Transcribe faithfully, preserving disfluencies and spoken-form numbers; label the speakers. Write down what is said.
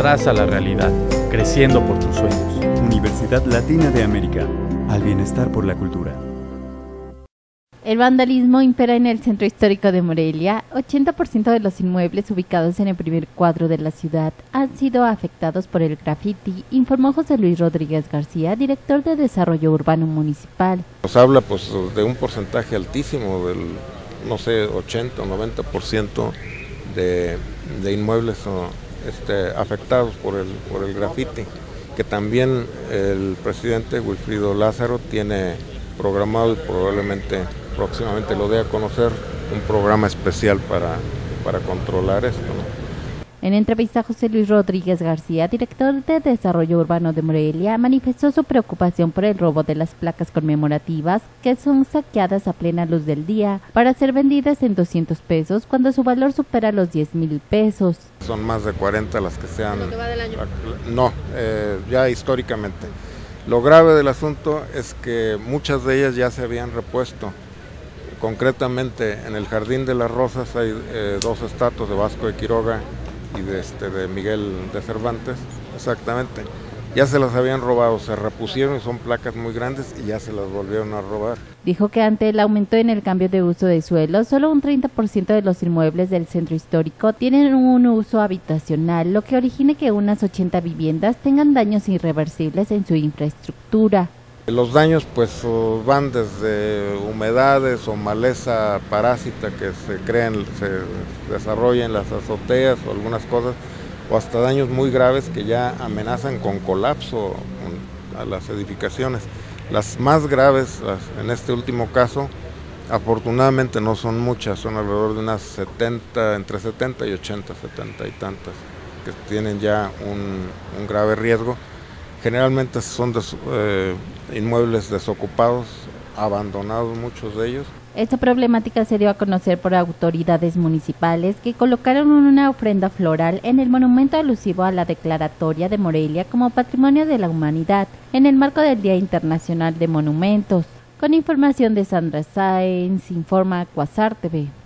Speaker 1: Abraza la realidad, creciendo por tus sueños.
Speaker 2: Universidad Latina de América, al bienestar por la cultura.
Speaker 3: El vandalismo impera en el centro histórico de Morelia. ochenta por ciento de los inmuebles ubicados en el primer cuadro de la ciudad han sido afectados por el graffiti, informó José Luis Rodríguez García, director de Desarrollo Urbano Municipal.
Speaker 4: Nos habla pues de un porcentaje altísimo del, no sé, ochenta o noventa por ciento de, de inmuebles este, afectados por el, por el graffiti, que también el presidente Wilfrido Lázaro tiene programado y probablemente próximamente lo dé a conocer, un programa especial para, para controlar esto, ¿no?
Speaker 3: En entrevista, José Luis Rodríguez García, director de Desarrollo Urbano de Morelia, manifestó su preocupación por el robo de las placas conmemorativas que son saqueadas a plena luz del día para ser vendidas en doscientos pesos cuando su valor supera los diez mil pesos.
Speaker 4: Son más de cuarenta las que se han...
Speaker 5: ¿Lo que va del año?
Speaker 4: No, eh, ya históricamente. Lo grave del asunto es que muchas de ellas ya se habían repuesto. Concretamente en el Jardín de las Rosas hay eh, dos estatuas de Vasco de Quiroga y de, este, de Miguel de Cervantes, exactamente. Ya se las habían robado, se repusieron y son placas muy grandes y ya se las volvieron a robar.
Speaker 3: Dijo que ante el aumento en el cambio de uso de suelo, solo un treinta por ciento de los inmuebles del centro histórico tienen un uso habitacional, lo que origina que unas ochenta viviendas tengan daños irreversibles en su infraestructura.
Speaker 4: Los daños pues van desde humedades o maleza parásita que se crean, se desarrolla en las azoteas o algunas cosas, o hasta daños muy graves que ya amenazan con colapso a las edificaciones. Las más graves, las, en este último caso, afortunadamente no son muchas, son alrededor de unas setenta, entre setenta y ochenta, setenta y tantas, que tienen ya un, un grave riesgo. Generalmente son des, eh, inmuebles desocupados, abandonados muchos de ellos.
Speaker 3: Esta problemática se dio a conocer por autoridades municipales que colocaron una ofrenda floral en el monumento alusivo a la declaratoria de Morelia como Patrimonio de la Humanidad en el marco del Día Internacional de Monumentos. Con información de Sandra Sáenz, informa Quasar T V.